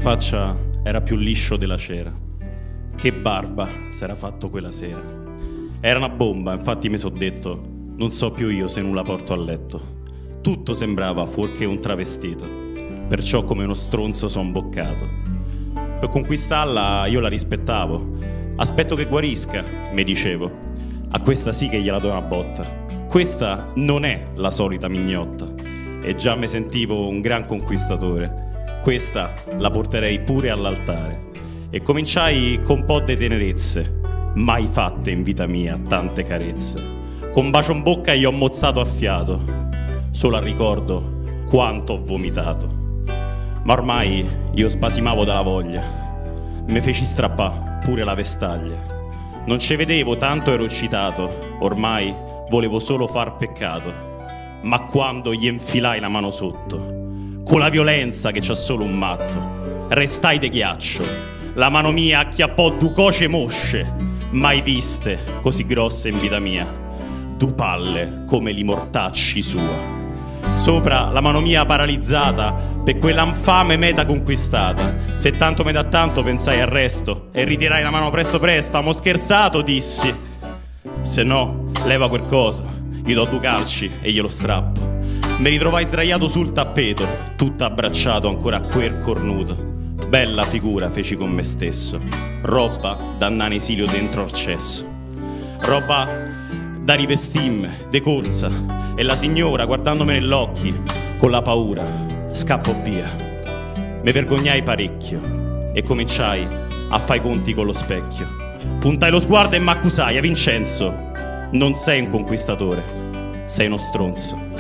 faccia era più liscio della cera. Che barba s'era fatto quella sera. Era una bomba, infatti mi so detto, non so più io se non la porto a letto. Tutto sembrava fuorché un travestito, perciò come uno stronzo son boccato. Per conquistarla io la rispettavo. Aspetto che guarisca, mi dicevo. A questa sì che gliela do una botta. Questa non è la solita mignotta. E già mi sentivo un gran conquistatore. Questa la porterei pure all'altare. E cominciai con un po' di tenerezze, mai fatte in vita mia tante carezze. Con bacio in bocca gli ho mozzato a fiato, solo al ricordo quanto ho vomitato. Ma ormai io spasimavo dalla voglia, mi feci strappà pure la vestaglia. Non ci vedevo, tanto ero eccitato, ormai volevo solo far peccato. Ma quando gli infilai la mano sotto, con la violenza che c'ha solo un matto, restai de ghiaccio. La mano mia acchiappò due coce mosce, mai viste così grosse in vita mia, due palle come li mortacci sua. Sopra la mano mia paralizzata per quella infame meta conquistata. Se tanto me dà tanto pensai al resto e ritirai la mano presto presto. Amo scherzato, dissi. Se no, leva quel coso, gli do due calci e glielo strappo. Mi ritrovai sdraiato sul tappeto, tutto abbracciato ancora a quel cornuto. Bella figura feci con me stesso, roba da andare in esilio dentro al cesso, roba da rivestimme, de corsa, e la signora guardandomi negli occhi, con la paura, scappò via. Mi vergognai parecchio e cominciai a fare i conti con lo specchio. Puntai lo sguardo e m'accusai: Vincenzo, non sei un conquistatore, sei uno stronzo.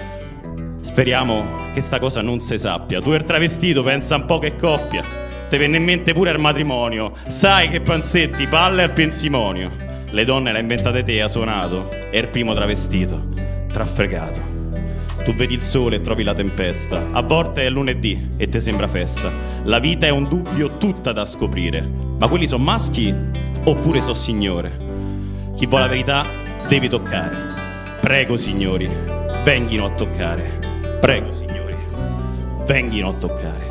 Speriamo che sta cosa non si sappia. Tu il travestito pensa un po' che coppia. Te venne in mente pure il matrimonio. Sai che panzetti, palle al pensimonio. Le donne l'ha inventate te, ha suonato. È il primo travestito, trafregato. Tu vedi il sole e trovi la tempesta. A volte è lunedì e te sembra festa. La vita è un dubbio tutta da scoprire. Ma quelli sono maschi oppure so signore? Chi vuole la verità devi toccare. Prego signori, venghino a toccare. Prego signori, venghino a toccare.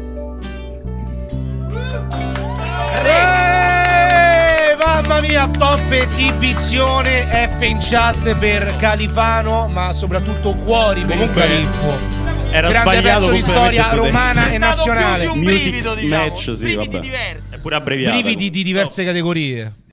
Mamma mia, top esibizione, F in chat per Califano, ma soprattutto cuori per il Califfo. Era grande sbagliato pezzo di storia romana e nazionale. Music Match, sì, vabbè. È pure abbreviato. Brividi di diverse categorie.